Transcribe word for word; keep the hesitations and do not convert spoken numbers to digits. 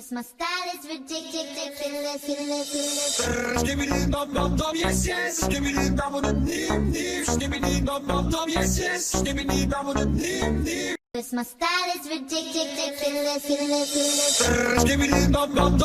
'Cause my style is ridiculous, ridiculous. Skibbidi dum dum dum, yes yes. Skibbidi dum dum dim dim. Skibbidi dum dum dum, yes yes. Skibbidi dum dum dim dim. 'Cause my style is ridiculous, ridiculous. Skibbidi dum dum dum.